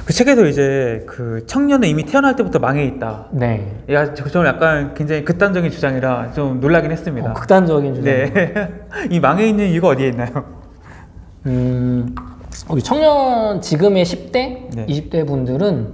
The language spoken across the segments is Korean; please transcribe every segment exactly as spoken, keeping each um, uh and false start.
그 책에도 이제 그 청년은 이미 태어날 때부터 망해 있다. 네. 야, 저는 약간 굉장히 극단적인 주장이라 좀 놀라긴 했습니다. 어, 극단적인 주장. 네. 이 망해 있는 이유가 어디에 있나요? 음, 우리 청년 지금의 십 대, 네. 이십 대 분들은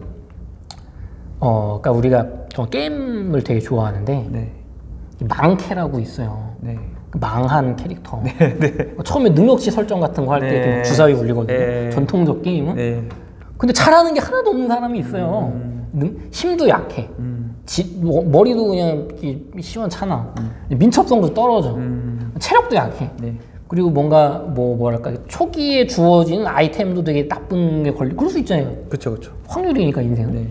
어, 그러니까 우리가 저 게임을 되게 좋아하는데 네. 망캐라고 있어요. 네. 망한 캐릭터. 네. 네. 처음에 능력치 설정 같은 거 할 때 네. 좀 주사위 울리거든요. 네. 전통적 게임은. 네. 근데 잘하는 게 하나도 없는 사람이 있어요. 음. 능, 힘도 약해. 음. 지, 뭐, 머리도 그냥 시원찮아. 음. 민첩성도 떨어져. 음. 체력도 약해. 네. 그리고 뭔가 뭐 뭐랄까 초기에 주어지는 아이템도 되게 나쁜 게 걸리. 그럴 수 있잖아요. 그렇죠, 그렇죠. 확률이니까 인생은. 네.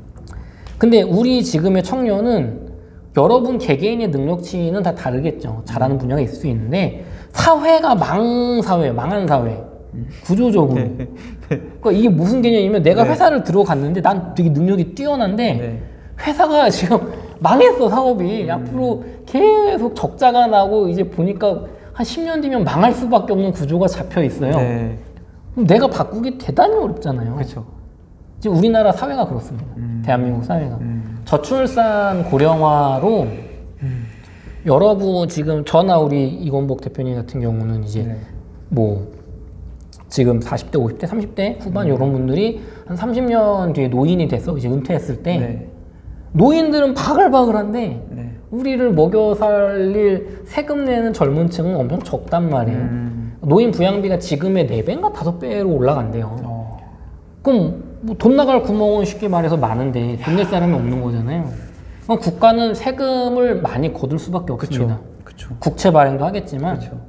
근데 우리 지금의 청년은 여러분 개개인의 능력치는 다 다르겠죠. 잘하는 분야가 있을 수 있는데 사회가 망사회, 망한 사회. 구조적으로. 네. 그러니까 이게 무슨 개념이면 내가 네. 회사를 들어갔는데 난 되게 능력이 뛰어난데 네. 회사가 지금 망했어, 사업이. 음. 앞으로 계속 적자가 나고 이제 보니까 한 십 년 뒤면 망할 수밖에 없는 구조가 잡혀 있어요. 네. 그럼 내가 바꾸기 대단히 어렵잖아요. 그렇죠. 지금 우리나라 사회가 그렇습니다. 음. 대한민국 사회가. 음. 저출산 고령화로 음. 여러분 지금 저나 우리 이건복 대표님 같은 경우는 이제 네. 뭐 지금 사십 대, 오십 대, 삼십 대 후반 음. 이런 분들이 한 삼십 년 뒤에 노인이 돼서 이제 은퇴했을 때 네. 노인들은 바글바글한데 네. 우리를 먹여 살릴 세금 내는 젊은 층은 엄청 적단 말이에요. 음. 노인 부양비가 지금의 네 배인가 다섯 배로 올라간대요. 어. 그럼 뭐 돈 나갈 구멍은 쉽게 말해서 많은데 돈 낼 사람이 없는 거잖아요. 그럼 국가는 세금을 많이 거둘 수밖에 없습니다. 그쵸. 국채 발행도 하겠지만 그쵸.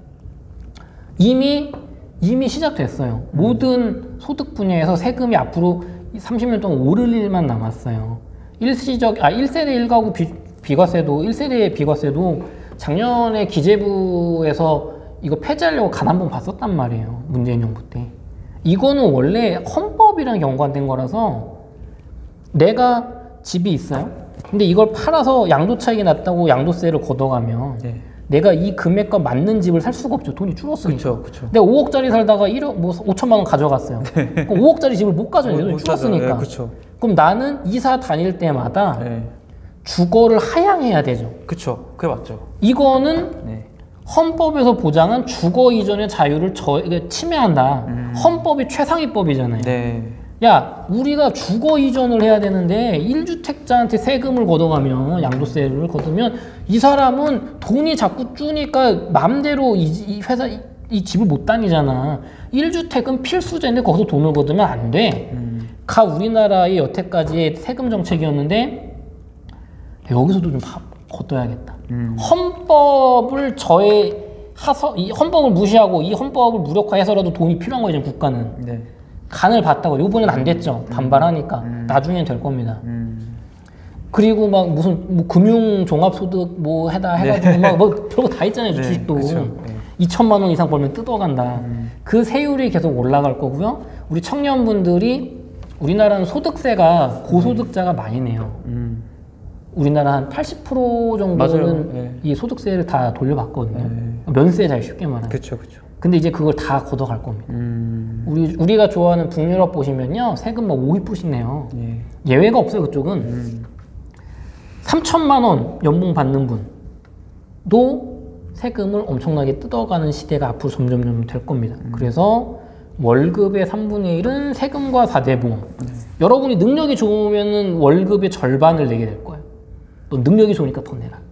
이미 이미 시작됐어요. 음. 모든 소득 분야에서 세금이 앞으로 삼십 년 동안 오를 일만 남았어요. 일시적 아 일 세대 일 가구 비, 비과세도 일 세대 비과세도 작년에 기재부에서 이거 폐지하려고 간 한번 봤었단 말이에요. 문재인 정부 때. 이거는 원래 헌법이랑 연관된 거라서 내가 집이 있어요. 근데 이걸 팔아서 양도 차익이 났다고 양도세를 걷어가면 네. 내가 이 금액과 맞는 집을 살 수가 없죠. 돈이 줄었으니까. 그쵸, 그쵸. 내가 오억짜리 살다가 일억, 뭐 오천만 원 가져갔어요. 네. 그럼 오억짜리 집을 못 가져요. 돈이 줄었으니까. 네, 그쵸. 그럼 나는 이사 다닐 때마다 네. 주거를 하향해야 되죠. 그쵸. 그게 맞죠. 이거는 네. 헌법에서 보장한 주거 이전의 자유를 저, 침해한다. 음. 헌법이 최상위법이잖아요. 네. 야, 우리가 주거 이전을 해야 되는데 일 주택자한테 세금을 걷어가면 양도세를 걷으면 이 사람은 돈이 자꾸 주니까 마음대로 이, 이 회사 이, 이 집을 못 다니잖아. 일 주택은 필수제인데 거기서 돈을 걷으면 안 돼. 음. 가 우리나라의 여태까지의 세금 정책이었는데 여기서도 좀 걷어야겠다. 음. 헌법을 저의 하서 이 헌법을 무시하고 이 헌법을 무력화해서라도 돈이 필요한 거죠, 국가는. 네. 간을 봤다고. 요번엔 안 됐죠. 음. 반발하니까. 음. 나중엔 될 겁니다. 음. 그리고 막 무슨 뭐 금융 종합소득 뭐 해다 해가지고 네. 막 뭐 별거 다 있잖아요. 네. 주식도. 네. 이천만 원 이상 벌면 뜯어간다. 음. 그 세율이 계속 올라갈 거고요. 우리 청년분들이 우리나라는 소득세가 고소득자가 많이 내요. 음. 우리나라 한 팔십 퍼센트 정도는 네. 이 소득세를 다 돌려받거든요. 네. 면세 잘 쉽게 말하면. 그렇죠, 그렇죠. 근데 이제 그걸 다 걷어갈 겁니다. 음. 우리 우리가 좋아하는 북유럽 보시면요, 세금 막 오, 이 퍼센트씩 내요. 네. 예외가 없어요, 그쪽은. 음. 삼천만 원 연봉 받는 분도 세금을 엄청나게 뜯어가는 시대가 앞으로 점점 점 될 겁니다. 음. 그래서 월급의 삼분의 일은 세금과 사대보험. 네. 여러분이 능력이 좋으면 월급의 절반을 내게 될 거예요. 너 능력이 좋으니까 더 내라.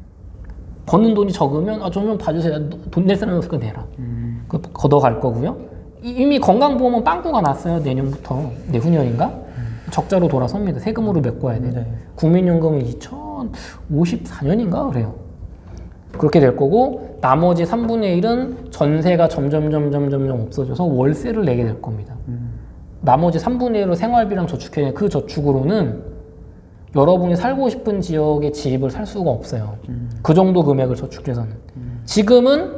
버는 돈이 적으면 아, 좀 좀 봐주세요. 돈 낼 사람이 없으니까 내라. 음. 그거 걷어갈 거고요. 이미 건강보험은 빵꾸가 났어요. 내년부터. 내후년인가? 음. 적자로 돌아섭니다. 세금으로 메꿔야 돼요. 네. 국민연금은 이천오십사 년인가 그래요. 그렇게 될 거고 나머지 삼분의 일은 전세가 점점 점점 점점 없어져서 월세를 내게 될 겁니다. 음. 나머지 삼분의 일로 생활비랑 저축해야 돼. 그 저축으로는 여러분이 살고 싶은 지역의 집을 살 수가 없어요. 음. 그 정도 금액을 저축해서는. 음. 지금은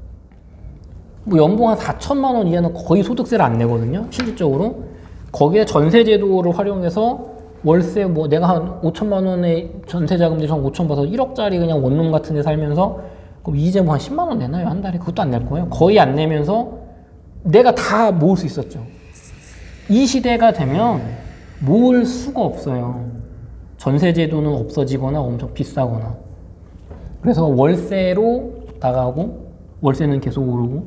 뭐 연봉 한 사천만 원 이하는 거의 소득세를 안 내거든요. 실질적으로. 거기에 전세제도를 활용해서 월세 뭐 내가 한 오천만 원의 전세자금 대신 오천 받아서 일억짜리 그냥 원룸 같은 데 살면서 그럼 이제 뭐 한 십만 원 내나요? 한 달에? 그것도 안 낼 거예요. 거의 안 내면서 내가 다 모을 수 있었죠. 이 시대가 되면 모을 수가 없어요. 전세제도는 없어지거나 엄청 비싸거나. 그래서 월세로 나가고 월세는 계속 오르고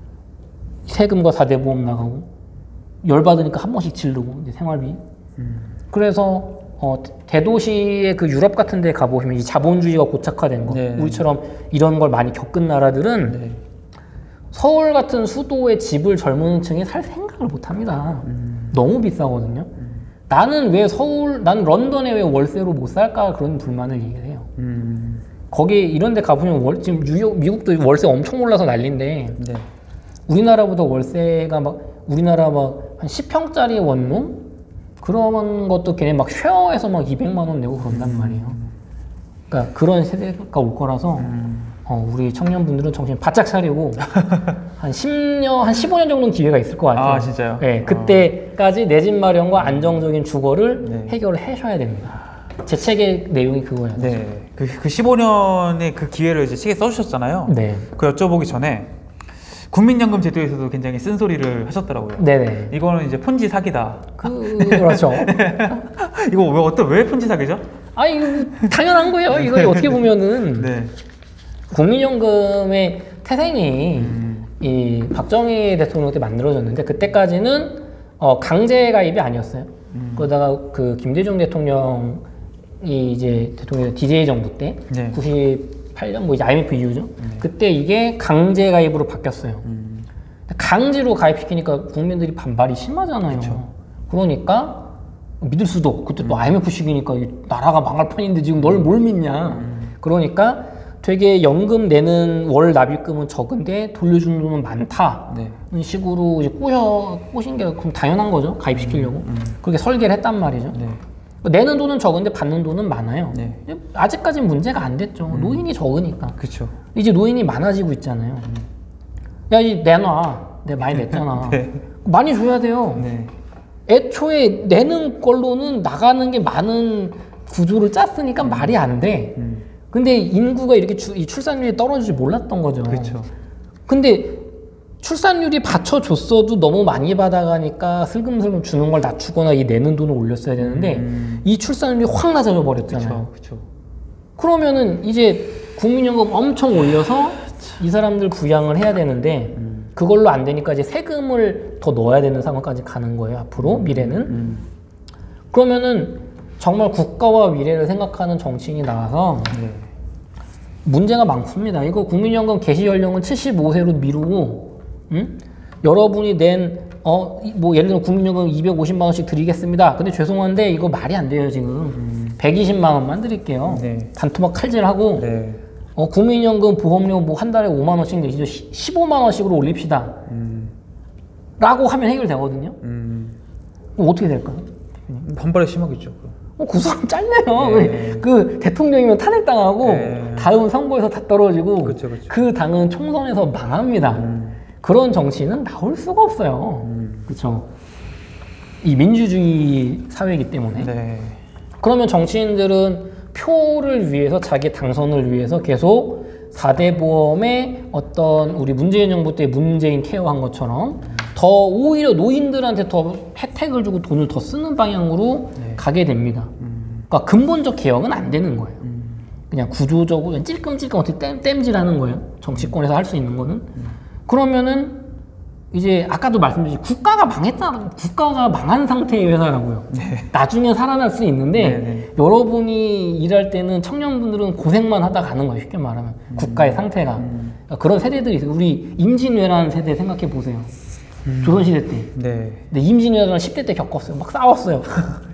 세금과 사대보험 나가고 열받으니까 한 번씩 지르고 이제 생활비. 음. 그래서 어, 대도시의 그 유럽 같은 데 가보시면 이 자본주의가 고착화된 거, 네. 우리처럼 이런 걸 많이 겪은 나라들은 네. 서울 같은 수도의 집을 젊은 층이 살 생각을 못 합니다. 음. 너무 비싸거든요. 음. 나는 왜 서울, 나는 런던에 왜 월세로 못 살까 그런 불만을 얘기해요. 음. 거기 이런 데 가보면 월, 지금 뉴욕, 미국도 월세 엄청 올라서 난리인데 네. 우리나라보다 월세가 막 우리나라 막 한 십 평짜리 원룸? 그런 것도 걔네 막 쉐어해서 막 이백만 원 내고 그런단 말이에요. 그러니까 그런 세대가 올 거라서 음. 어, 우리 청년분들은 정신 바짝 차리고 한 십 년, 한 십오 년 정도는 기회가 있을 것 같아요. 아, 진짜요? 네, 그때까지 내 집 마련과 안정적인 주거를 네. 해결을 하셔야 됩니다. 제 책의 내용이 그거예요. 네, 그, 그 십오 년의 그 기회를 이제 책에 써주셨잖아요. 네. 그 여쭤보기 전에 국민연금 제도에서도 굉장히 쓴소리를 하셨더라고요. 네네. 이거는 이제 폰지 사기다. 그, 그렇죠. 이거 왜, 어떤, 왜 폰지 사기죠? 아, 이거 당연한 거예요. 이거 어떻게 보면은. 네. 국민연금의 태생이 음. 이 박정희 대통령 때 만들어졌는데 그때까지는 어, 강제 가입이 아니었어요. 음. 그러다가 그 김대중 대통령이 이제 대통령 디제이 정부 때 네. 구십팔 년 뭐 이제 아이엠에프 이후죠. 네. 그때 이게 강제 가입으로 바뀌었어요. 음. 강제로 가입시키니까 국민들이 반발이 심하잖아요. 그쵸. 그러니까 믿을 수도 없고 그때 또 음. 아이엠에프 시기니까 나라가 망할 판인데 지금 널 뭘 믿냐. 음. 그러니까 되게 연금 내는 월 납입금은 적은데 돌려주는 돈은 많다. 네. 이런 식으로 이제 꼬셔, 꼬신 게 그럼 당연한 거죠. 가입시키려고. 음, 음. 그렇게 설계를 했단 말이죠. 네. 내는 돈은 적은데 받는 돈은 많아요. 네. 아직까지는 문제가 안 됐죠. 음. 노인이 적으니까. 그쵸. 이제 노인이 많아지고 있잖아요. 음. 야, 이제 내놔. 내가 많이 냈잖아. 네. 많이 줘야 돼요. 네. 애초에 내는 걸로는 나가는 게 많은 구조를 짰으니까 음. 말이 안 돼. 음. 근데 인구가 이렇게 주, 이 출산율이 떨어질 줄 몰랐던 거죠. 그렇죠. 근데 출산율이 받쳐줬어도 너무 많이 받아가니까 슬금슬금 주는 걸 낮추거나 이 내는 돈을 올렸어야 되는데 음. 이 출산율이 확 낮아져 버렸잖아요. 그쵸, 그쵸. 그러면은 이제 국민연금 엄청 올려서 이 사람들 부양을 해야 되는데 음. 그걸로 안 되니까 이제 세금을 더 넣어야 되는 상황까지 가는 거예요. 앞으로 음. 미래는. 음. 그러면은 정말 국가와 미래를 생각하는 정치인이 나와서 네. 문제가 많습니다. 이거 국민연금 개시 연령은 칠십오 세로 미루고, 응? 여러분이 낸, 어, 뭐 예를 들어 국민연금 이백오십만 원씩 드리겠습니다. 근데 죄송한데 이거 말이 안 돼요, 지금. 음. 백이십만 원만 드릴게요. 네. 반토막 칼질하고, 네. 어, 국민연금 보험료 뭐 한 달에 오만 원씩 내시죠. 십오만 원씩으로 올립시다. 음. 라고 하면 해결되거든요. 음. 그럼 어떻게 될까요? 반발이 심하겠죠. 어, 그 사람 잘려요. 네. 그 대통령이면 탄핵당하고 네. 다음 선거에서 다 떨어지고 그쵸, 그쵸. 그 당은 총선에서 망합니다. 음. 그런 정치는 나올 수가 없어요. 음. 그렇죠. 이 민주주의 사회이기 때문에. 네. 그러면 정치인들은 표를 위해서 자기 당선을 위해서 계속 사 대 보험에 어떤 우리 문재인 정부 때 문재인 케어한 것처럼 음. 더 오히려 노인들한테 더 혜택을 주고 돈을 더 쓰는 방향으로 네. 가게 됩니다. 음. 그러니까 근본적 개혁은 안 되는 거예요. 음. 그냥 구조적으로 찔끔찔끔 어떻게 땜, 땜질하는 거예요. 정치권에서 할 수 있는 거는. 음. 그러면은 이제 아까도 말씀드린 국가가 망했다, 국가가 망한 상태의 회사라고요. 네. 나중에 살아날 수 있는데 네네. 여러분이 일할 때는 청년분들은 고생만 하다 가는 거예요. 쉽게 말하면 음. 국가의 상태가 음. 그러니까 그런 세대들이 있어요. 우리 임진왜란 세대 생각해 보세요. 음. 조선시대 때. 네. 근데 임진왜란을 십 대 때 겪었어요. 막 싸웠어요.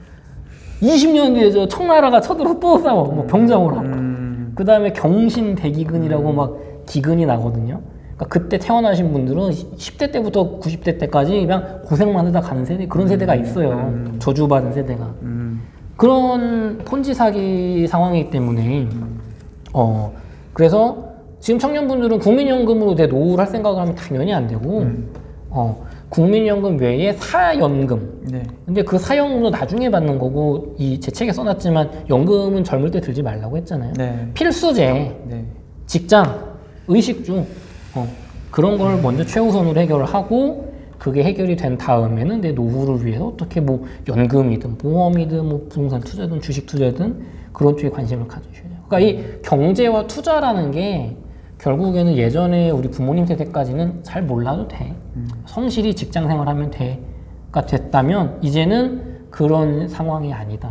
이십 년 뒤에 저 청나라가 쳐들어 또 싸워. 뭐 병정으로. 음. 그 다음에 경신대기근이라고 음. 막 기근이 나거든요. 그러니까 그때 태어나신 분들은 십 대 때부터 구십 대 때까지 그냥 고생만 하다 가는 세대, 그런 세대가 있어요. 음. 저주받은 세대가. 음. 그런 폰지 사기 상황이기 때문에, 음. 어, 그래서 지금 청년분들은 국민연금으로 내 노후를 할 생각을 하면 당연히 안 되고, 음. 어, 국민연금 외에 사연금. 네. 근데 그 사연금도 나중에 받는 거고, 이 제 책에 써놨지만 연금은 젊을 때 들지 말라고 했잖아요. 네. 필수제, 네. 직장, 의식주, 어, 그런 걸 먼저 최우선으로 해결을 하고 그게 해결이 된 다음에는 내 노후를 위해서 어떻게 뭐 연금이든 보험이든 뭐 부동산 투자든 주식 투자든 그런 쪽에 관심을 가지셔야 돼요. 그러니까 이 경제와 투자라는 게 결국에는 예전에 우리 부모님 세대까지는 잘 몰라도 돼. 음. 성실히 직장 생활하면 돼가 됐다면 이제는 그런 상황이 아니다.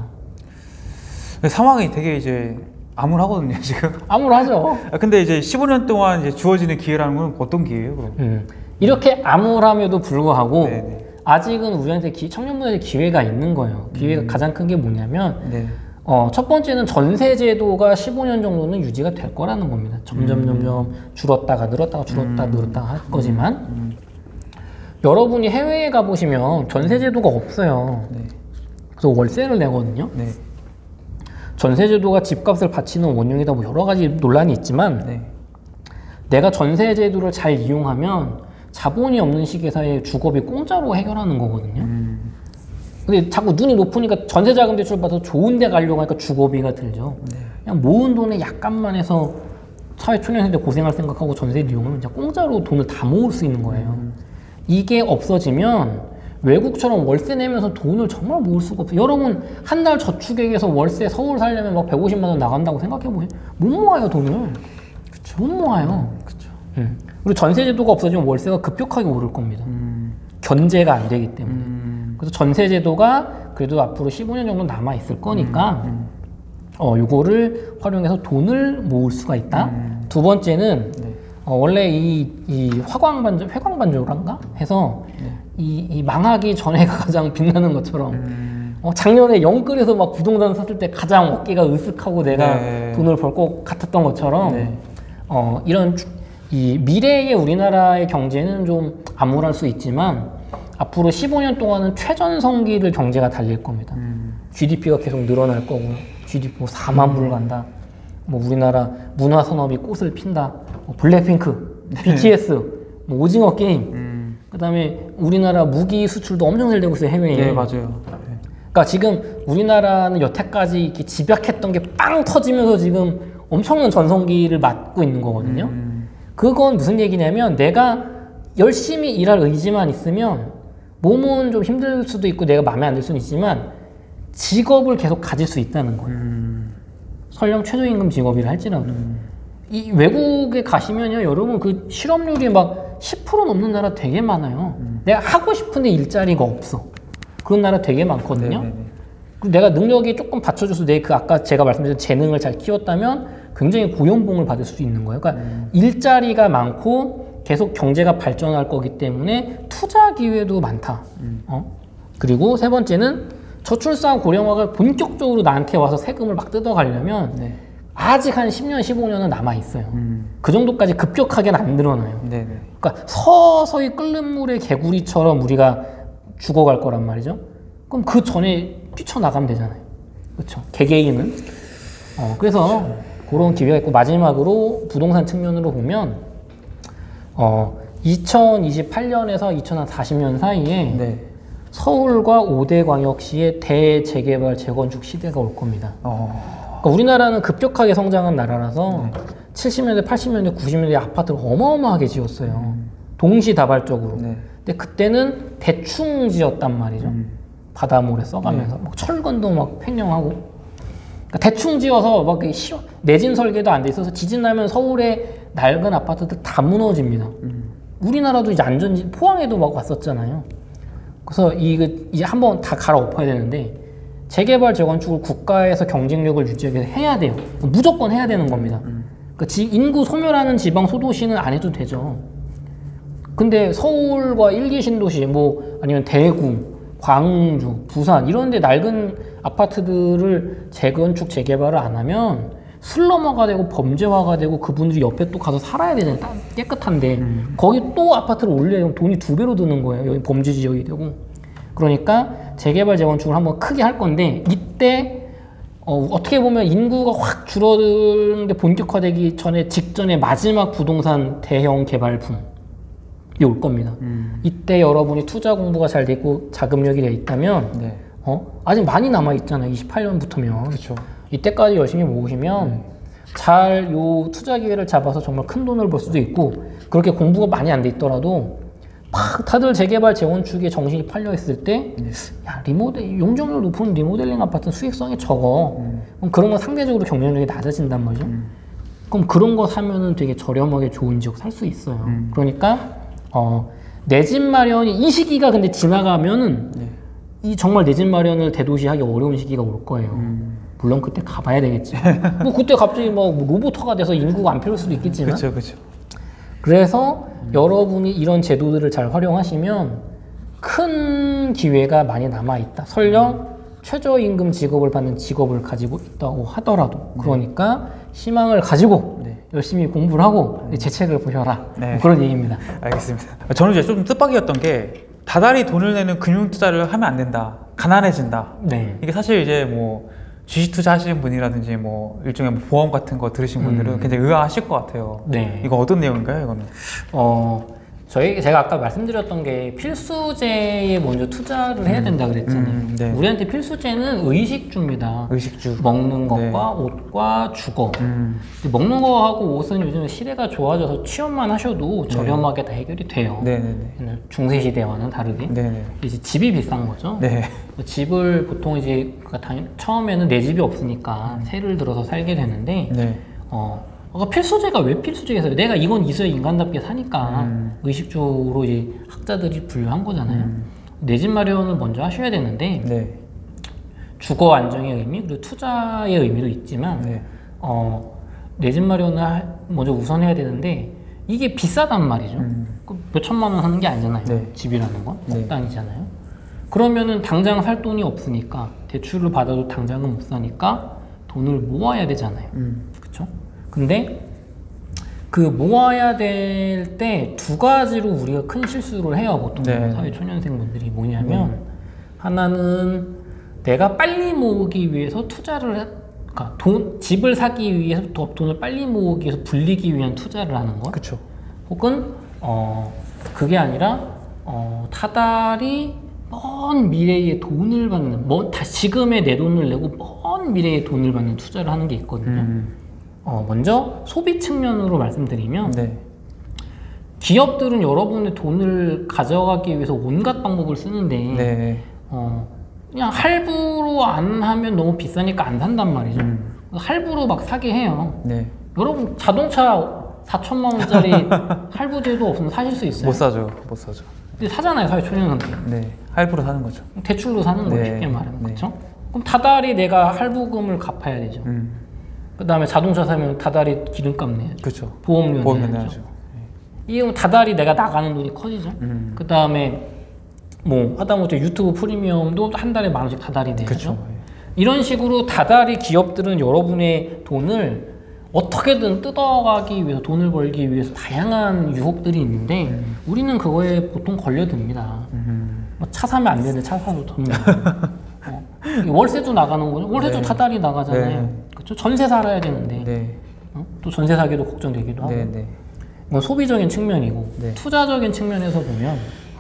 상황이 되게 이제 암울하거든요, 지금. 암울하죠. 근데 이제 십오 년 동안 이제 주어지는 기회라는 건 어떤 기회예요, 그럼? 음. 이렇게 암울함에도 불구하고 네네. 아직은 우리한테 기, 청년분들의 기회가 있는 거예요. 기회가 음. 가장 큰 게 뭐냐면 네. 어, 첫 번째는 전세제도가 십오 년 정도는 유지가 될 거라는 겁니다. 점점 음. 점점 줄었다가 늘었다가 줄었다가 음. 늘었다가 할 거지만 음. 여러분이 해외에 가보시면 전세제도가 없어요. 네. 그래서 월세를 내거든요. 네. 전세제도가 집값을 받치는 원흉이다 뭐 여러 가지 논란이 있지만 네. 내가 전세제도를 잘 이용하면 자본이 없는 시기사의 주거비 공짜로 해결하는 거거든요. 음. 근데 자꾸 눈이 높으니까 전세자금 대출 받아서 좋은 데 가려고 하니까 주거비가 들죠. 네. 그냥 모은 돈에 약간만 해서 사회초년생들 고생할 생각하고 전세를 이용하면 진짜 공짜로 돈을 다 모을 수 있는 거예요. 음. 이게 없어지면 외국처럼 월세 내면서 돈을 정말 모을 수가 없어요. 여러분 한 달 저축액에서 월세 서울 살려면 막 백오십만 원 나간다고 생각해보세요. 못 모아요 돈을. 그쵸. 못 모아요. 음, 그쵸. 음. 그리고 전세제도가 없어지면 월세가 급격하게 오를 겁니다. 음. 견제가 안 되기 때문에. 음. 그래서 전세제도가 그래도 앞으로 십오 년 정도 남아있을 거니까 음. 음. 어, 요거를 활용해서 돈을 모을 수가 있다. 음. 두 번째는 네. 어, 원래 이, 이 화광반조, 회광반조란가? 해서 네. 이, 이 망하기 전에가 가장 빛나는 것처럼 음. 어, 작년에 영끌에서 막 부동산 샀을 때 가장 어깨가 으쓱하고 내가 네. 돈을 벌 것 같았던 것처럼 네. 어, 이런 이 미래의 우리나라의 경제는 좀 암울할 수 있지만 앞으로 십오 년 동안은 최전성기를 경제가 달릴 겁니다. 음. 지디피가 계속 늘어날 거고 지디피 뭐 사만 불 간다. 뭐 우리나라 문화 산업이 꽃을 핀다. 뭐 블랙핑크, 비티에스, 뭐 오징어 게임. 음. 그다음에 우리나라 무기 수출도 엄청 잘 되고 있어요, 해외에. 네, 맞아요. 그러니까 지금 우리나라는 여태까지 이렇게 집약했던 게 빵 터지면서 지금 엄청난 전성기를 맞고 있는 거거든요. 음. 그건 무슨 얘기냐면 내가 열심히 일할 의지만 있으면 몸은 좀 힘들 수도 있고 내가 마음에 안 들 수는 있지만 직업을 계속 가질 수 있다는 거예요. 음. 설령 최저임금 직업이라 할지라도. 음. 이 외국에 가시면요, 여러분 그 실업률이 막 십 퍼센트 넘는 나라 되게 많아요. 음. 내가 하고 싶은데 일자리가 없어. 그런 나라 되게 많거든요. 네네네. 그리고 내가 능력이 조금 받쳐줘서 내 그 아까 제가 말씀드린 재능을 잘 키웠다면 굉장히 고연봉을 받을 수 있는 거예요. 그러니까 음. 일자리가 많고 계속 경제가 발전할 거기 때문에 투자 기회도 많다. 음. 어? 그리고 세 번째는 저출산 고령화가 본격적으로 나한테 와서 세금을 막 뜯어가려면 네. 아직 한 십 년, 십오 년은 남아있어요. 음. 그 정도까지 급격하게는 안 늘어나요. 네네. 그러니까 서서히 끓는 물의 개구리처럼 우리가 죽어갈 거란 말이죠. 그럼 그 전에 뛰쳐나가면 되잖아요. 그렇죠. 개개인은. 어, 그래서 그렇죠. 그런 기회가 있고 마지막으로 부동산 측면으로 보면 어, 이천이십팔 년에서 이천사십 년 사이에 네. 서울과 오 대 광역시의 대재개발 재건축 시대가 올 겁니다. 어... 그러니까 우리나라는 급격하게 성장한 나라라서 네. 칠십 년대, 팔십 년대, 구십 년대 아파트를 어마어마하게 지었어요. 음. 동시다발적으로. 네. 근데 그때는 대충 지었단 말이죠. 음. 바다모래 써가면서. 네. 막 철근도 막 횡령하고. 그러니까 대충 지어서 막 시원, 내진 설계도 안 돼 있어서 지진 나면 서울의 낡은 아파트들 다 무너집니다. 음. 우리나라도 이제 안전지, 포항에도 막 왔었잖아요. 그래서 이거 이제 한번 다 갈아엎어야 되는데 재개발 재건축을 국가에서 경쟁력을 유지하기 위해서 해야 돼요. 무조건 해야 되는 겁니다. 음. 그러니까 지, 인구 소멸하는 지방 소도시는 안 해도 되죠. 근데 서울과 일기 신도시 뭐 아니면 대구, 광주, 부산 이런 데 낡은 아파트들을 재건축 재개발을 안 하면 슬럼화가 되고 범죄화가 되고 그분들이 옆에 또 가서 살아야 되잖아요. 깨끗한데 음. 거기 또 아파트를 올려면 돈이 두 배로 드는 거예요. 여기 범죄 지역이 되고. 그러니까 재개발 재건축을 한번 크게 할 건데 이때 어, 어떻게 보면 인구가 확 줄어드는 게 본격화되기 전에 직전에 마지막 부동산 대형 개발 붐이 올 겁니다. 음. 이때 여러분이 투자 공부가 잘 돼 있고 자금력이 돼 있다면 네. 어? 아직 많이 남아 있잖아요. 이십팔 년부터면. 그렇죠. 이때까지 열심히 모으시면 음. 잘 요 투자 기회를 잡아서 정말 큰 돈을 벌 수도 있고 그렇게 공부가 많이 안 돼 있더라도 막 다들 재개발 재건축에 정신이 팔려 있을 때, 네. 야 리모델 용적률 높은 리모델링 아파트는 수익성이 적어. 음. 그럼 그런 건 상대적으로 경쟁력이 낮아진단 말이죠. 음. 그럼 그런 거 사면은 되게 저렴하게 좋은 지역 살 수 있어요. 음. 그러니까 어, 내 집 마련이 이 시기가 근데 지나가면은 네. 이 정말 내 집 마련을 대도시하기 어려운 시기가 올 거예요. 음. 물론 그때 가봐야 되겠지. 뭐 그때 갑자기 뭐 로봇화가 돼서 인구가 안 필요할 수도 있겠지만. 그렇죠, 그렇죠. 그래서 음. 여러분이 이런 제도들을 잘 활용하시면 큰 기회가 많이 남아 있다. 설령 최저임금 직업을 받는 직업을 가지고 있다고 하더라도 네. 그러니까 희망을 가지고 네. 열심히 공부를 하고 제 책을 보셔라. 네. 그런 얘기입니다. 알겠습니다. 저는 이제 좀 뜻밖이었던 게 다달이 돈을 내는 금융 투자를 하면 안 된다. 가난해진다. 네. 이게 사실 이제 뭐 주식 투자하시는 분이라든지 뭐 일종의 뭐 보험 같은 거 들으신 분들은 음. 굉장히 의아하실 것 같아요. 네. 이거 어떤 내용인가요, 이거는? 어, 저희 제가 아까 말씀드렸던 게 필수제에 먼저 투자를 해야 된다 그랬잖아요. 음, 네. 우리한테 필수제는 의식주입니다. 의식주. 먹는 것과 네. 옷과 주거. 음. 먹는 거하고 옷은 요즘 시대가 좋아져서 취업만 하셔도 저렴하게 네. 다 해결이 돼요. 네네네. 중세 시대와는 다르게. 네네. 이제 집이 비싼 거죠. 네. 집을 보통 이제 처음에는 내 집이 없으니까 세를 들어서 살게 되는데. 네. 어, 필수제가 왜 필수제겠어요? 내가 이건 있어야 인간답게 사니까 음. 의식주로 이제 학자들이 분류한 거잖아요. 음. 내 집 마련을 먼저 하셔야 되는데 네. 주거 안정의 의미 그리고 투자의 의미도 있지만 네. 어, 내 집 마련을 먼저 우선해야 되는데 이게 비싸단 말이죠. 음. 몇 천만 원 하는 게 아니잖아요. 네. 집이라는 건 석 단위잖아요. 네. 그러면은 당장 살 돈이 없으니까 대출을 받아도 당장은 못 사니까 돈을 모아야 되잖아요. 음. 그렇죠? 근데 그 모아야 될 때 두 가지로 우리가 큰 실수를 해요. 보통 네. 사회 초년생분들이 뭐냐면 네. 하나는 내가 빨리 모으기 위해서 투자를 해, 그러니까 돈, 집을 사기 위해서 더 돈을 빨리 모으기 위해서 불리기 위한 투자를 하는 것. 그쵸. 혹은 어, 그게 아니라 어, 타달이 먼 미래에 돈을 받는 뭐, 다 지금의 내 돈을 내고 먼 미래에 돈을 받는 투자를 하는 게 있거든요. 음. 어, 먼저 소비 측면으로 말씀드리면 네. 기업들은 여러분의 돈을 가져가기 위해서 온갖 방법을 쓰는데 네. 어, 그냥 할부로 안 하면 너무 비싸니까 안 산단 말이죠. 음. 할부로 막 사게 해요. 네. 여러분 자동차 사천만 원짜리 할부제도 없으면 사실 수 있어요? 못 사죠. 못 사죠. 근데 사잖아요, 사회 초년생들. 네, 할부로 사는 거죠. 대출로 사는 거죠, 네. 쉽게 말하면. 네. 그렇죠? 그럼 다달이 내가 할부금을 갚아야 되죠. 음. 그 다음에 자동차 사면 다달이 기름값 내야죠. 그렇죠. 보험료 보험 내야죠. 내야죠. 이게 다달이 내가 나가는 돈이 커지죠. 음. 그 다음에 뭐 하다못해 유튜브 프리미엄도 한 달에 만 원씩 다달이 내야죠. 그렇죠. 이런 식으로 다달이 기업들은 여러분의 돈을 어떻게든 뜯어가기 위해서 돈을 벌기 위해서 다양한 유혹들이 있는데 음. 우리는 그거에 보통 걸려듭니다. 음. 뭐 차 사면 안 되는데 차 사도 돈 어. 월세도 나가는 거죠. 월세도 네. 다달이 나가잖아요. 네. 그렇죠? 전세 살아야 되는데 네. 어? 또 전세 사기도 걱정되기도 하고. 네, 네. 이건 소비적인 측면이고 네. 투자적인 측면에서 보면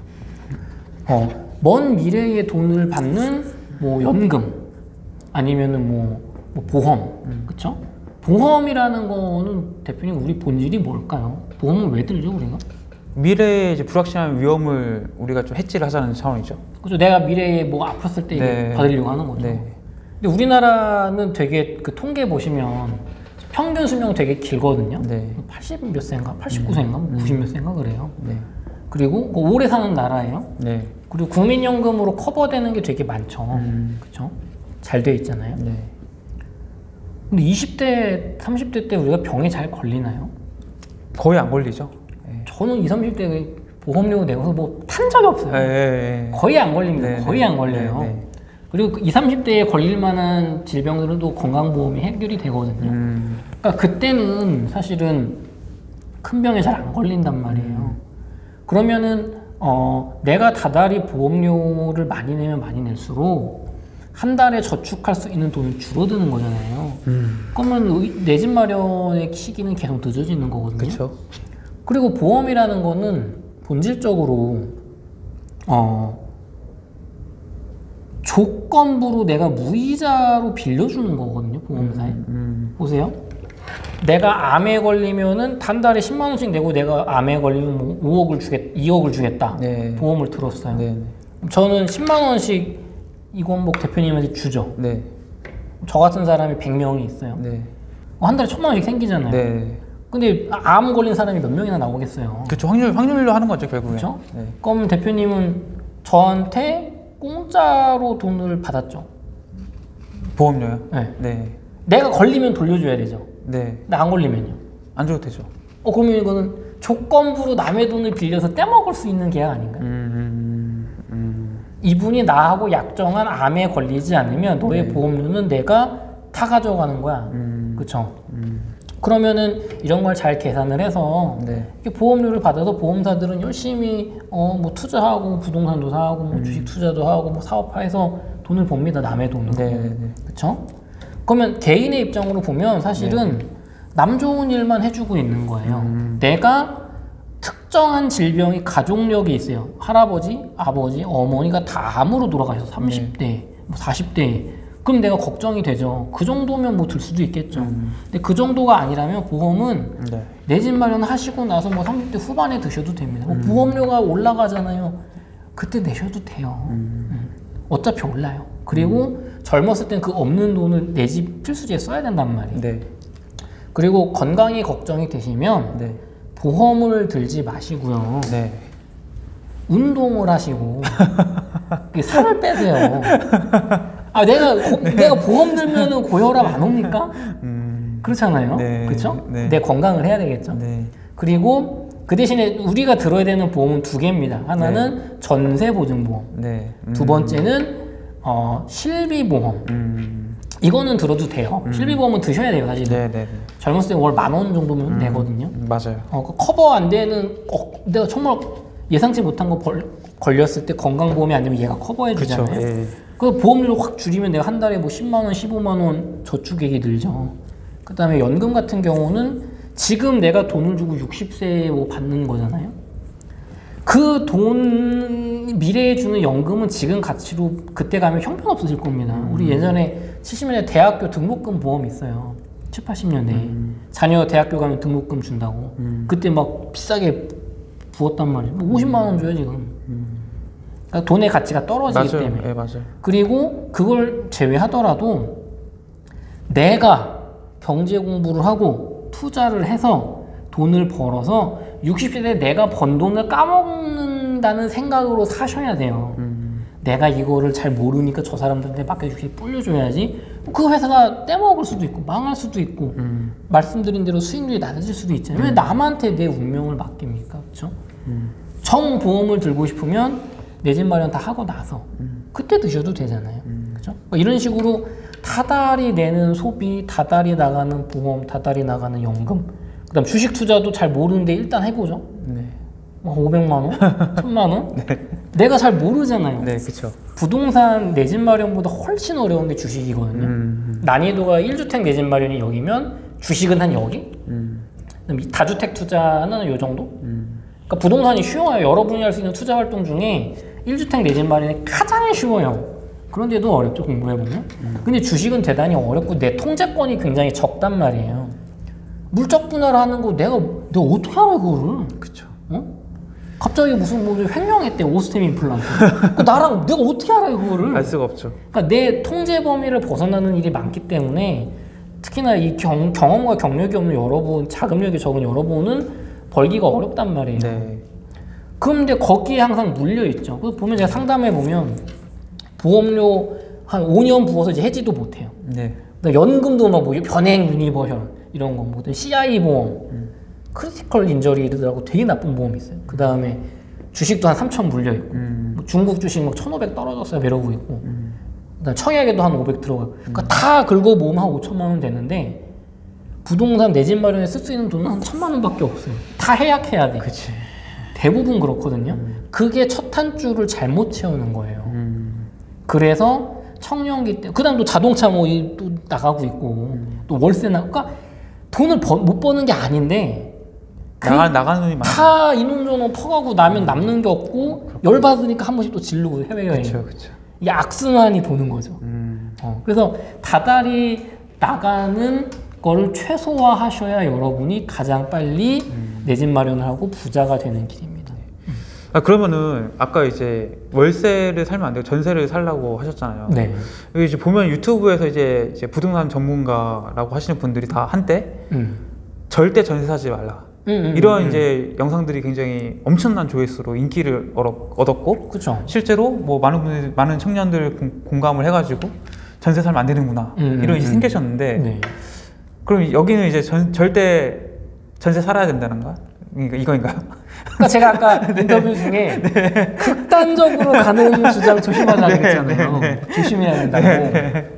어, 먼 미래에 돈을 받는 뭐 연금 아니면은 뭐, 뭐 보험, 음. 그렇죠? 보험이라는 거는 대표님 우리 본질이 뭘까요? 보험은 왜 들죠 우리가? 미래에 이제 불확실한 위험을 우리가 좀 해지를 하자는 차원이죠. 그렇죠. 내가 미래에 뭐 아팠을 때 네. 받으려고 하는 거죠. 네. 근데 우리나라는 되게 그 통계 보시면 평균 수명 되게 길거든요. 네. 팔십 몇 세인가, 팔십구 세인가, 음. 구십 몇 세인가 그래요. 네. 그리고 오래 사는 나라예요. 네. 그리고 국민연금으로 커버되는 게 되게 많죠. 음. 그렇죠? 잘 돼 있잖아요. 네. 근데 이십 대, 삼십 대 때 우리가 병에 잘 걸리나요? 거의 안 걸리죠. 네. 저는 이십, 삼십 대 보험료 내고서 뭐 탄 적이 없어요. 네. 거의 안 걸립니다. 네. 거의 안 걸려요. 네. 그리고 이십, 삼십 대에 걸릴 만한 질병들은 또 건강보험이 해결이 되거든요. 음. 그러니까 그때는 사실은 큰 병에 잘 안 걸린단 말이에요. 음. 그러면은 어, 내가 다달이 보험료를 많이 내면 많이 낼수록 한 달에 저축할 수 있는 돈이 줄어드는 거잖아요. 음. 그러면 내 집 마련의 시기는 계속 늦어지는 거거든요. 그쵸. 그리고 보험이라는 거는 본질적으로 어, 조건부로 내가 무이자로 빌려주는 거거든요. 보험사에. 음, 음. 보세요. 내가 암에 걸리면은 한 달에 십만 원씩 내고 내가 암에 걸리면 뭐 오억을 주겠, 이억을 주겠다. 네. 보험을 들었어요. 네. 저는 십만 원씩 이건복 대표님한테 주죠. 네. 저 같은 사람이 백 명이 있어요. 네. 한 달에 천만 원씩 생기잖아요. 네. 근데 암 걸린 사람이 몇 명이나 나오겠어요. 그렇죠. 확률, 확률로 하는 거죠, 결국에. 그렇죠? 네. 그럼 대표님은 저한테 공짜로 돈을 받았죠. 보험료요? 네. 네. 내가 걸리면 돌려줘야 되죠. 네. 근데 안 걸리면요? 안 줘도 되죠. 어, 그러면 이거는 조건부로 남의 돈을 빌려서 떼먹을 수 있는 계약 아닌가요? 음, 음, 음. 이분이 나하고 약정한 암에 걸리지 않으면 너의 네. 보험료는 내가 다 가져가는 거야. 음. 그쵸? 음. 그러면은 이런 걸 잘 계산을 해서 네. 보험료를 받아서 보험사들은 열심히 어, 뭐 투자하고 부동산도 사고 뭐 음. 주식 투자도 하고 뭐 사업화해서 돈을 법니다. 남의 돈으로. 네, 네, 네. 그쵸? 그러면 개인의 입장으로 보면 사실은 네. 남 좋은 일만 해주고 있는 거예요. 음. 내가 특정한 질병이 가족력이 있어요. 할아버지, 아버지, 어머니가 다 암으로 돌아가셔서 삼십 대, 네. 뭐 사십 대. 그럼 내가 걱정이 되죠. 그 정도면 뭐 들 수도 있겠죠. 음. 근데 그 정도가 아니라면 보험은 네. 내 집 마련하시고 나서 뭐 삼십 대 후반에 드셔도 됩니다. 음. 뭐 보험료가 올라가잖아요. 그때 내셔도 돼요. 음. 음. 어차피 올라요. 그리고 음. 젊었을 땐 그 없는 돈을 내 집 필수지에 써야 된단 말이에요. 네. 그리고 건강이 걱정이 되시면 네. 보험을 들지 마시고요. 네. 운동을 하시고 살을 빼세요. 아 내가 고, 네. 내가 보험 들면은 고혈압 안 옵니까? 음. 그렇잖아요. 네. 그렇죠? 네. 내 건강을 해야 되겠죠. 네. 그리고 그 대신에 우리가 들어야 되는 보험은 두 개입니다. 하나는 네. 전세보증보험. 네. 음. 두 번째는 어, 실비보험. 음. 이거는 들어도 돼요. 음. 실비보험은 드셔야 돼요, 사실은. 네, 네, 네. 젊었을 때 월 만 원 정도면 음. 되거든요. 맞아요. 어, 그 커버 안 되는, 어, 내가 정말 예상치 못한 거 벌, 걸렸을 때 건강보험이 아니면 얘가 커버해 주잖아요. 예, 예. 그 보험료를 확 줄이면 내가 한 달에 뭐 십만 원, 십오만 원 저축액이 늘죠. 그 다음에 연금 같은 경우는 지금 내가 돈을 주고 육십 세에 뭐 받는 거잖아요. 그 돈, 미래에 주는 연금은 지금 가치로 그때 가면 형편없어질 겁니다. 음. 우리 예전에 칠십 년대 대학교 등록금 보험 있어요. 칠, 팔십 년대에. 음. 자녀 대학교 가면 등록금 준다고. 음. 그때 막 비싸게 부었단 말이에요. 뭐 오십만 원 줘요, 지금. 음. 그러니까 돈의 가치가 떨어지기 맞아요. 때문에. 네, 맞아요. 그리고 그걸 제외하더라도 내가 경제 공부를 하고 투자를 해서 돈을 벌어서 육십 세 때 내가 번 돈을 까먹는다는 생각으로 사셔야 돼요. 음. 내가 이거를 잘 모르니까 저 사람들한테 맡겨주기 불려줘야지. 그 회사가 떼먹을 수도 있고 망할 수도 있고 음. 말씀드린 대로 수익률이 낮아질 수도 있잖아요. 음. 왜 남한테 내 운명을 맡깁니까? 그렇죠? 음. 정보험을 들고 싶으면 내 집 마련 다 하고 나서 음. 그때 드셔도 되잖아요. 음. 그렇죠? 그러니까 이런 식으로 다달이 내는 소비, 다달이 나가는 보험, 다달이 나가는 연금, 그 다음 주식 투자도 잘 모르는데 일단 해보죠. 네. 오백만 원? 천만 원? 네. 내가 잘 모르잖아요. 네, 그렇죠. 부동산 내 집 마련보다 훨씬 어려운 게 주식이거든요. 음. 난이도가 일 주택 내 집 마련이 여기면 주식은 한 여기? 음. 다주택 투자는 요 정도? 음. 그러니까 부동산이 쉬워요. 여러분이 할 수 있는 투자 활동 중에 일 주택 내 집 마련이 가장 쉬워요. 그런데도 어렵죠, 공부해보면. 음. 근데 주식은 대단히 어렵고 내 통제권이 굉장히 적단 말이에요. 물적 분할을 하는 거 내가 내가 어떻게 알아 그거를? 그렇죠. 어? 갑자기 무슨 뭐 횡령했대 오스템 임플란트. 그 나랑 내가 어떻게 알아 그거를? 알 수가 없죠. 그러니까 내 통제 범위를 벗어나는 일이 많기 때문에 특히나 이 경, 경험과 경력이 없는 여러분, 자금력이 적은 여러분은 벌기가 어렵단 말이에요. 네. 그런데 거기에 항상 물려 있죠. 그래서 보면 제가 상담해 보면 보험료 한 오 년 부어서 이제 해지도 못 해요. 네. 연금도 막 뭐 변행 유니버셜 이런 거, 뭐 씨아이 보험, 음. 크리티컬 인저리라고 되게 나쁜 보험이 있어요. 그 다음에 주식도 한 삼천 물려 있고, 음. 뭐 중국 주식 막 천오백 떨어졌어요 이러고 있고, 음. 그다음 청약에도 한 오백 들어가고, 그러니까 음. 다 긁어 모으면 한 오천만 원 되는데 부동산 내 집 마련에 쓸 수 있는 돈은 한 천만 원밖에 없어요. 다 해약해야 돼. 그치. 대부분 그렇거든요. 음. 그게 첫 한 줄을 잘못 채우는 거예요. 음. 그래서 청년기 때, 그 다음 또 자동차 뭐 또 나가고 있고, 음. 또 월세 나, 그러니까 돈을 버, 못 버는 게 아닌데 나가, 나가는 돈이 많아. 다 이놈저놈 퍼가고 나면 음. 남는 게 없고 열받으니까 한 번씩 또 지르고 해외여행. 그쵸, 그쵸. 이게 악순환이 도는 거죠. 음. 어, 그래서 다달이 나가는 거를 최소화하셔야 여러분이 가장 빨리 음. 내 집 마련을 하고 부자가 되는 길입니다. 아, 그러면은 아까 이제 월세를 살면 안 되고 전세를 살라고 하셨잖아요. 네. 여기 이제 보면 유튜브에서 이제, 이제 부동산 전문가라고 하시는 분들이 다 한때 음. 절대 전세 사지 말라. 음, 음, 이런 음, 이제 음. 영상들이 굉장히 엄청난 조회수로 인기를 얻었고, 그쵸. 실제로 뭐 많은 분들, 많은 청년들 공, 공감을 해가지고 전세 살면 안 되는구나 음, 이런 일이 음, 생기셨는데, 네. 그럼 여기는 이제 전, 절대 전세 살아야 된다는가? 이거인가요? 그러니까 제가 아까 네. 인터뷰 중에 네. 극단적으로 가는 주장 조심하자 그랬잖아요. 네. 조심해야 된다고. 네.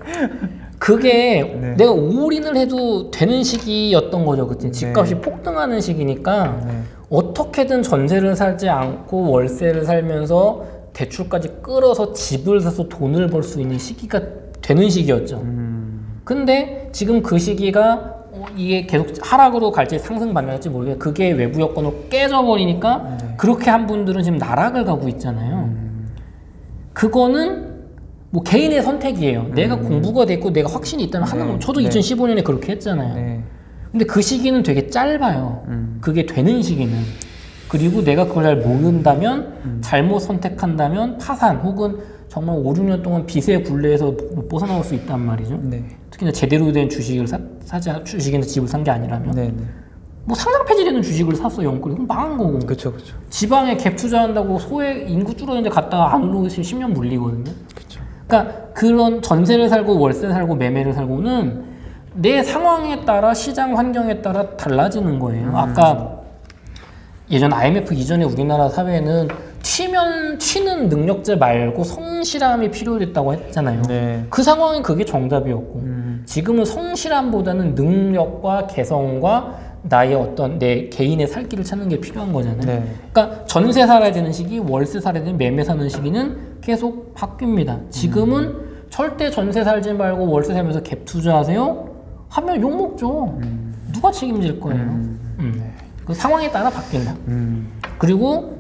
그게 네. 내가 올인을 해도 되는 시기였던 거죠. 그때 집값이 네. 폭등하는 시기니까 네. 어떻게든 전세를 살지 않고 월세를 살면서 대출까지 끌어서 집을 사서 돈을 벌 수 있는 시기가 되는 시기였죠. 음. 근데 지금 그 시기가 이게 계속 하락으로 갈지 상승받을지 모르겠어요. 그게 외부 여건으로 깨져버리니까 네. 그렇게 한 분들은 지금 나락을 가고 있잖아요. 음. 그거는 뭐 개인의 선택이에요. 음. 내가 공부가 됐고 내가 확신이 있다면 네. 하는 거. 저도 네. 이천십오 년에 그렇게 했잖아요. 네. 근데 그 시기는 되게 짧아요. 음. 그게 되는 시기는. 그리고 내가 그걸 잘 모른다면 음. 잘못 선택한다면 파산 혹은 정말 오, 육 년 동안 빚의 굴레에서 못 벗어나올 수 있단 말이죠. 네. 특히나 제대로 된 주식을 사, 사지 주식이나 집을 산 게 아니라면 네, 네. 뭐 상장 폐지되는 주식을 샀어 영끌이 그럼 망한 거고. 그렇죠, 그렇죠. 지방에 갭 투자한다고 소액 인구 줄어드는데 갔다가 안 올라오시면 십 년 물리거든요. 그렇죠. 그러니까 그런 전세를 살고 월세 살고 매매를 살고는 내 상황에 따라 시장 환경에 따라 달라지는 거예요. 음. 아까 예전 아이엠에프 이전에 우리나라 사회는 튀면 튀는 능력자 말고 성실함이 필요했다고 했잖아요. 네. 그 상황엔 그게 정답이었고 음. 지금은 성실함보다는 능력과 개성과 나의 어떤 내 개인의 살 길을 찾는 게 필요한 거잖아요. 네. 그러니까 전세 살아야 되는 시기, 월세 살아야 되는 매매 사는 시기는 계속 바뀝니다. 지금은 음. 절대 전세 살지 말고 월세 살면서 갭 투자하세요? 하면 욕먹죠. 음. 누가 책임질 거예요? 음. 음. 네. 그 상황에 따라 바뀐다. 음. 그리고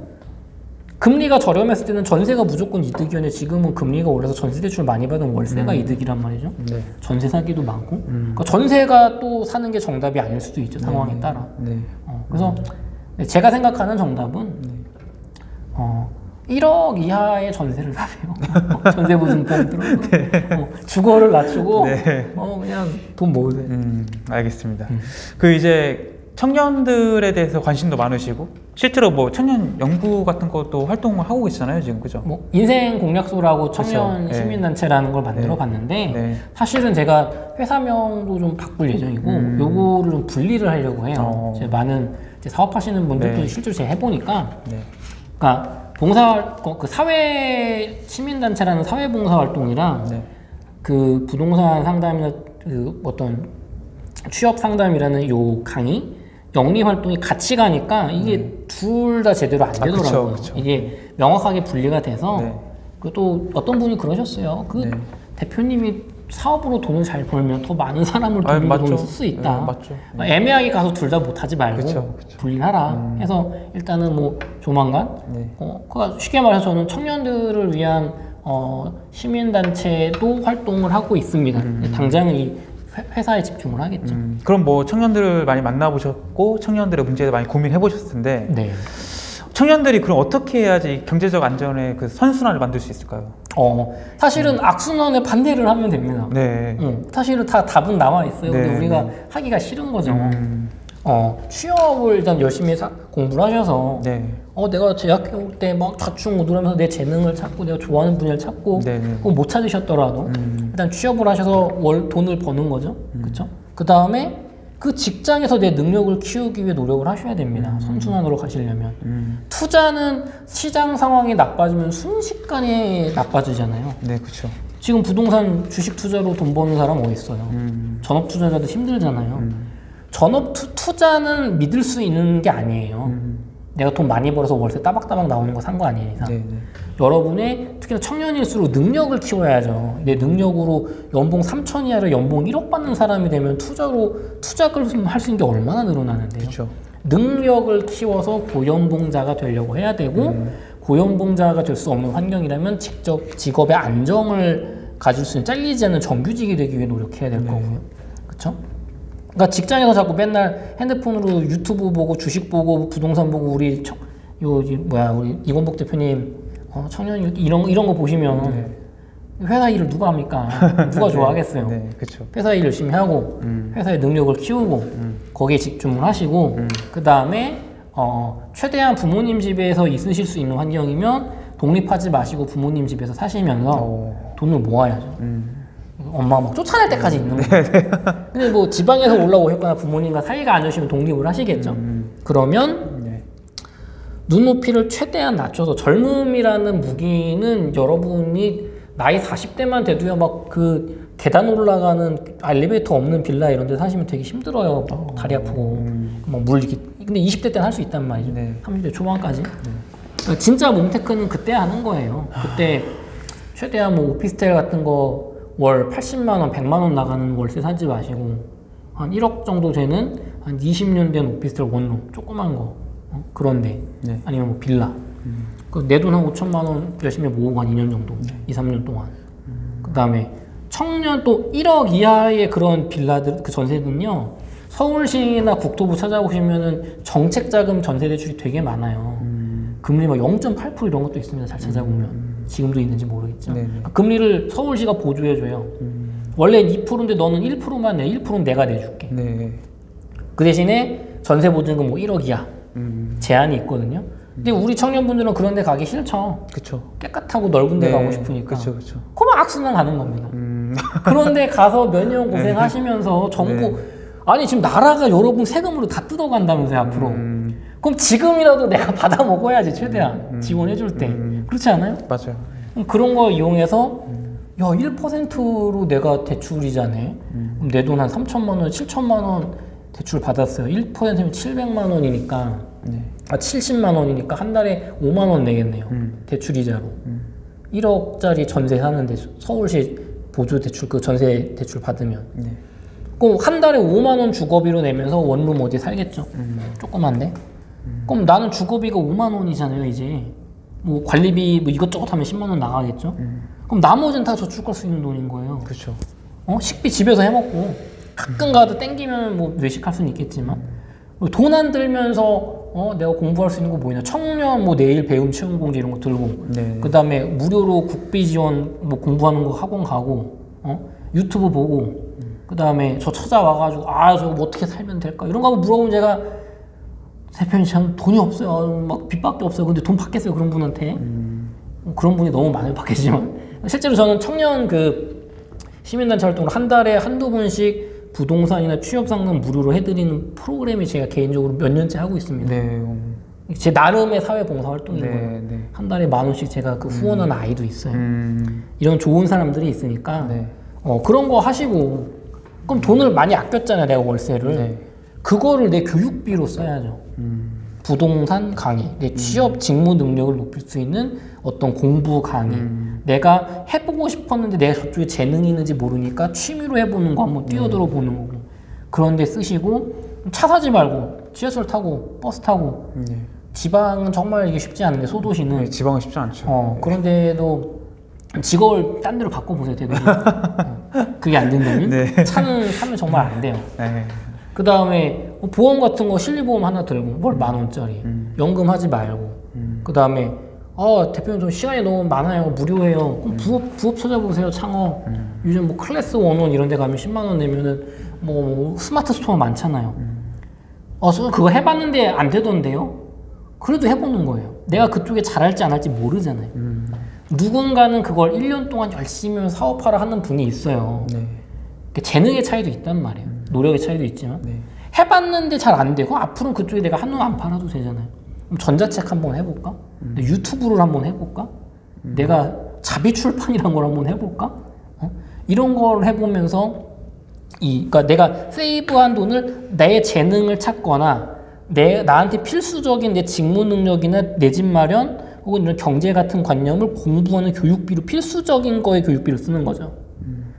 금리가 저렴했을 때는 전세가 무조건 이득이었는데 지금은 금리가 올라서 전세 대출 많이 받은 월세가 음. 이득이란 말이죠. 네. 전세 사기도 많고 음. 그러니까 전세가 또 사는 게 정답이 아닐 수도 있죠. 상황에 네. 따라. 네. 어, 그래서 음. 제가 생각하는 정답은 네. 어, 일억 이하의 전세를 사세요. 전세 보증금 들어서 네. 어, 주거를 낮추고 네. 어, 그냥 돈 모으세요. 음, 알겠습니다. 음. 그 이제 청년들에 대해서 관심도 많으시고 실제로 뭐 청년 연구 같은 것도 활동을 하고 계시잖아요 지금. 그죠? 뭐 인생 공략소라고 청년 그렇죠. 시민단체라는 걸 만들어 네. 봤는데 네. 사실은 제가 회사명도 좀 바꿀 예정이고 음. 요거를 좀 분리를 하려고 해요. 어. 이제 많은 이제 사업하시는 분들도 네. 실제로 제가 해보니까 네. 그러니까 봉사 그 사회 시민단체라는 사회봉사활동이랑 네. 그 부동산 상담이나 그 어떤 취업 상담이라는 요 강의 영리 활동이 같이 가니까 이게 음. 둘 다 제대로 안 되더라고요. 아, 그쵸, 그쵸. 이게 명확하게 분리가 돼서 네. 또 어떤 분이 그러셨어요. 그 네. 대표님이 사업으로 돈을 잘 벌면 더 많은 사람을 돌리고 돈을 쓸 수 있다. 네, 맞죠. 네. 애매하게 가서 둘 다 못하지 말고 그쵸, 그쵸. 분리하라 음. 해서 일단은 뭐 조만간 네. 어, 그러니까 쉽게 말해서 저는 청년들을 위한 어, 시민단체도 활동을 하고 있습니다. 음. 당장 이 회사에 집중을 하겠죠. 음, 그럼 뭐 청년들을 많이 만나보셨고 청년들의 문제에 많이 고민해 보셨을 텐데 네. 청년들이 그럼 어떻게 해야지 경제적 안전의 그 선순환을 만들 수 있을까요? 어, 사실은 음. 악순환에 반대를 하면 됩니다. 네. 어, 사실은 다 답은 나와 있어요. 네. 근데 우리가 네. 하기가 싫은 거죠. 음. 어, 취업을 일단 열심히 사, 공부를 하셔서 네. 어, 내가 대학교 때 막 좌충우돌하면서 내 재능을 찾고 내가 좋아하는 분야를 찾고 그거 못 찾으셨더라도 음. 일단 취업을 하셔서 월 돈을 버는 거죠. 음. 그렇죠? 그 다음에 그 직장에서 내 능력을 키우기 위해 노력을 하셔야 됩니다. 음. 선순환으로 가시려면. 음. 투자는 시장 상황이 나빠지면 순식간에 나빠지잖아요. 네, 그렇죠. 지금 부동산 주식 투자로 돈 버는 사람 어디 있어요? 음. 전업 투자자도 힘들잖아요. 음. 전업 투, 투자는 믿을 수 있는 게 아니에요. 음. 내가 돈 많이 벌어서 월세 따박따박 나오는 거 산 거 아니에요. 네네. 여러분의 특히나 청년일수록 능력을 키워야죠. 내 능력으로 연봉 삼천 이하를 연봉 일억 받는 사람이 되면 투자로 투자를 할 수 있는 게 얼마나 늘어나는데요. 그쵸. 능력을 키워서 고연봉자가 되려고 해야 되고 음. 고연봉자가 될 수 없는 환경이라면 직접 직업의 안정을 가질 수 있는 잘리지 않는 정규직이 되기 위해 노력해야 될 네. 거고요. 그렇죠? 그러니까 직장에서 자꾸 맨날 핸드폰으로 유튜브 보고 주식 보고 부동산 보고 우리 청, 요 뭐야 우리 이건복 대표님 어, 청년 이런 이런 거 보시면 네. 회사 일을 누가 합니까? 누가 좋아하겠어요? 네, 네, 그쵸. 회사 일 열심히 하고 음. 회사의 능력을 키우고 음. 거기에 집중을 하시고 음. 그 다음에 어, 최대한 부모님 집에서 있으실 수 있는 환경이면 독립하지 마시고 부모님 집에서 사시면서 오. 돈을 모아야죠. 음. 엄마가 막 쫓아낼 때까지 있는 거예요. 근데 뭐 지방에서 올라오셨거나 부모님과 사이가 안 좋으시면 독립을 하시겠죠. 음. 그러면 네. 눈높이를 최대한 낮춰서 젊음이라는 무기는 여러분이 나이 사십 대만 돼도요 막 그 계단 올라가는 엘리베이터 없는 빌라 이런 데 사시면 되게 힘들어요. 어. 다리 아프고 음. 막 물리기. 근데 이십 대 때는 할 수 있단 말이죠. 네. 삼십 대 초반까지. 네. 그러니까 진짜 몸테크는 그때 하는 거예요. 그때 최대한 뭐 오피스텔 같은 거 월 팔십만 원, 백만 원 나가는 월세 사지 마시고 한 일억 정도 되는 한 이십 년 된 오피스텔 원룸 조그만 거 어? 그런데 네. 아니면 뭐 빌라 음. 그 내 돈 한 오천만 원 열심히 모으고 한 이 년 정도 네. 이, 삼 년 동안 음. 그 다음에 청년 또 일억 이하의 그런 빌라들 그 전세는요 서울시나 국토부 찾아보시면은 정책자금 전세대출이 되게 많아요. 음. 금리 막 영 점 팔 퍼센트 이런 것도 있습니다. 잘 찾아보면. 음. 지금도 있는지 모르겠죠. 그러니까 금리를 서울시가 보조해줘요. 음. 원래 이 퍼센트인데 너는 일 퍼센트만 내, 일 퍼센트는 내가 내줄게. 네. 그 대신에 전세 보증금 뭐 일억 이하 음. 제한이 있거든요. 근데 우리 청년분들은 그런 데 가기 싫죠. 그쵸. 깨끗하고 넓은 데 네. 가고 싶으니까. 그쵸, 그쵸. 그럼 악순환 가는 겁니다. 음. 그런데 가서 몇 년 고생하시면서 정부 네. 아니 지금 나라가 여러분 세금으로 다 뜯어간다면서요 앞으로. 음. 그럼 지금이라도 내가 받아 먹어야지 최대한 음. 지원해줄 때. 음. 그렇지 않아요? 맞아요. 그럼 그런 거 이용해서 음. 야 일 퍼센트로 내가 대출이자네. 음. 그럼 내 돈 한 삼천만 원, 칠천만 원 대출 받았어요. 일 퍼센트면 칠백만 원이니까 네. 아 칠십만 원이니까 한 달에 오만 원 내겠네요. 음. 대출이자로. 음. 일억짜리 전세 사는데 서울시 보조 대출 그 전세 대출 받으면 네. 그럼 한 달에 오만 원 주거비로 내면서 원룸 어디 살겠죠? 음. 조그만데? 음. 그럼 나는 주거비가 오만 원이잖아요, 이제. 뭐 관리비 뭐 이것저것 하면 십만 원 나가겠죠? 음. 그럼 나머지는 다 저축할 수 있는 돈인 거예요. 그렇죠. 어? 식비 집에서 해 먹고 가끔 가도 땡기면 뭐 외식할 수는 있겠지만 음. 돈 안 들면서 어 내가 공부할 수 있는 거 뭐 있냐? 청년 뭐 내일 배움 채용 공지 이런 거 들고 네. 그다음에 무료로 국비 지원 뭐 공부하는 거 학원 가고 어? 유튜브 보고 음. 그다음에 저 찾아와가지고 아 저거 뭐 어떻게 살면 될까? 이런 거 물어보면 제가 대표님 참 돈이 없어요. 막 빚밖에 없어요. 근데 돈 받겠어요 그런 분한테. 음. 그런 분이 너무 많아요 받겠지만 실제로 저는 청년 그 시민단체 활동을 한 달에 한두 번씩 부동산이나 취업 상담 무료로 해드리는 프로그램이 제가 개인적으로 몇 년째 하고 있습니다. 네. 제 나름의 사회봉사 활동인 네, 거예요. 네. 한 달에 만 원씩 제가 그 후원하는 음. 아이도 있어요. 음. 이런 좋은 사람들이 있으니까 네. 어, 그런 거 하시고 그럼 돈을 많이 아꼈잖아요 내가 월세를. 네. 그거를 내 교육비로 써야죠. 음. 부동산 강의, 내 취업 음. 직무 능력을 높일 수 있는 어떤 공부 강의. 음. 내가 해보고 싶었는데 내가 저쪽에 재능이 있는지 모르니까 취미로 해보는 거 한번 뛰어들어 네. 보는 거고. 그런데 쓰시고 차 사지 말고 지하철 타고 버스 타고. 네. 지방은 정말 이게 쉽지 않은데 소도시는. 네, 지방은 쉽지 않죠. 어, 네. 그런데도 직업을 딴 데로 바꿔보세요 대표님. 어, 그게 안 된다면 네. 차는 사면 정말 안 돼요. 네. 그 다음에 보험 같은 거 실리보험 하나 들고 월 만 원짜리 음. 연금 하지 말고 음. 그 다음에 아 대표님 좀 시간이 너무 많아요 무료해요 그럼 부업, 부업 찾아보세요 창업 음. 요즘 뭐 클래스 원원 이런 데 가면 십만 원 내면은 뭐 스마트 스토어 많잖아요 음. 어 그거 해봤는데 안 되던데요 그래도 해보는 거예요 내가 그쪽에 잘할지 안 할지 모르잖아요 음. 누군가는 그걸 일 년 동안 열심히 사업하러 하는 분이 있어요 네. 재능의 차이도 있단 말이에요 음. 노력의 차이도 있지만 네. 해봤는데 잘 안 되고 앞으로는 그쪽에 내가 한눈 안 팔아도 되잖아요. 그럼 전자책 한번 해볼까? 음. 유튜브를 한번 해볼까? 음. 내가 자비 출판이란 걸 한번 해볼까? 어? 이런 걸 해보면서 이, 그러니까 내가 세이브한 돈을 내 재능을 찾거나 내 나한테 필수적인 내 직무 능력이나 내 집 마련 혹은 이런 경제 같은 관념을 공부하는 교육비로 필수적인 거에 교육비를 쓰는 거죠. 음.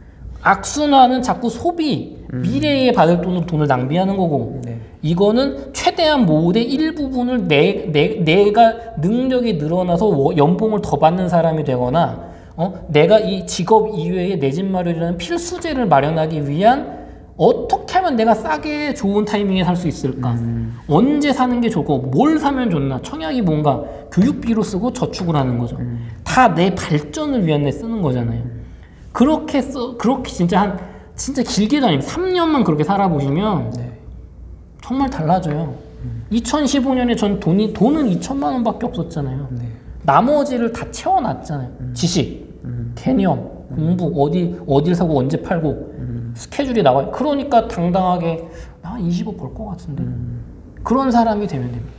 악순환은 자꾸 소비, 음. 미래에 받을 돈으로 돈을 낭비하는 거고 네. 이거는 최대한 모으되 일부분을 내, 내, 내가 능력이 늘어나서 연봉을 더 받는 사람이 되거나 어? 내가 이 직업 이외에 내 집 마련이라는 필수제를 마련하기 위한 어떻게 하면 내가 싸게 좋은 타이밍에 살 수 있을까? 음. 언제 사는 게 좋고 뭘 사면 좋나? 청약이 뭔가 교육비로 쓰고 저축을 하는 거죠. 음. 다 내 발전을 위한 데 쓰는 거잖아요. 음. 그렇게 써 그렇게 진짜 한 진짜 길게도 아니면 삼 년만 그렇게 살아보시면 네. 정말 달라져요. 음. 이천십오 년에 전 돈이 돈은 이천만 원밖에 없었잖아요. 네. 나머지를 다 채워놨잖아요. 음. 지식, 음. 개념, 공부, 어디 어딜 사고 언제 팔고 음. 스케줄이 나와요. 그러니까 당당하게 한 이십억 벌 것 같은데 음. 그런 사람이 되면 됩니다.